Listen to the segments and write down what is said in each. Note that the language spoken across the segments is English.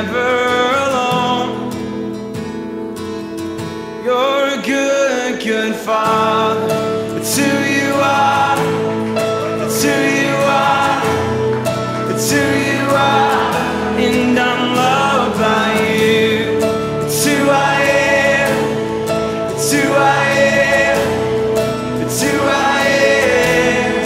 never alone. You're a good, good Father. It's who you are. It's who you are. It's who you are. And I'm loved by you. It's who I am. It's who I am. It's who I am.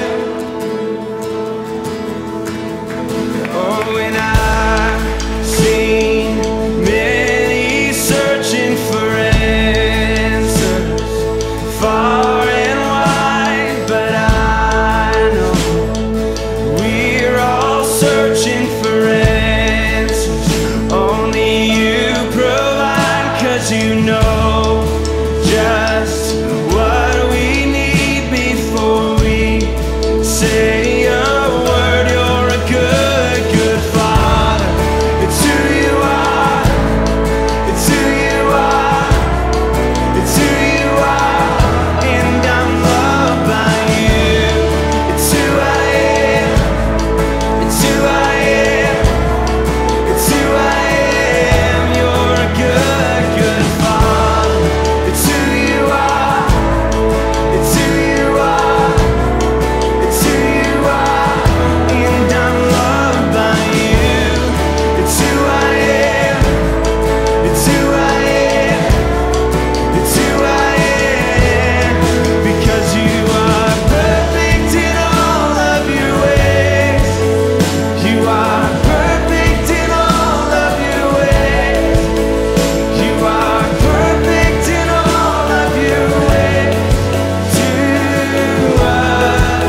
Oh, and I've seen many searching for answers far and wide, but I know we're all searching for answers. Only you provide, 'cause you know just what we need before we say a word. You're a good, good Father. It's who you are. It's who you are. It's who you are. And I'm loved by you. It's who I am. It's who I am. It's who I am. You're a good, good Father. It's who you are. It's who you are. It's who you are. And I'm loved by you. It's who I am. It's who I am. It's who I am. Because you are perfect in all of your ways. You are perfect in all of your ways. You are perfect in all of your ways to us.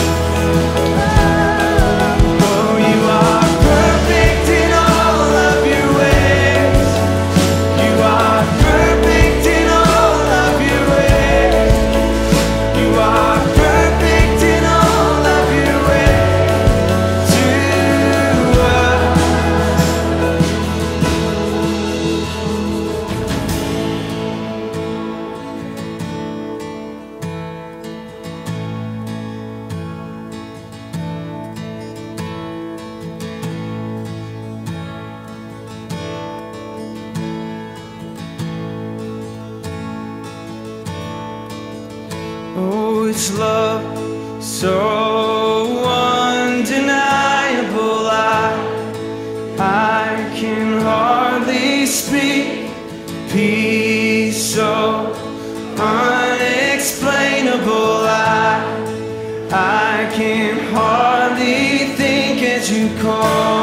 Oh, you are perfect in all of your ways. You are perfect in all of your ways. You are perfect in all of your ways to us. Oh, it's love so undeniable. I can hardly speak. Peace so unexplainable. I can hardly think as you call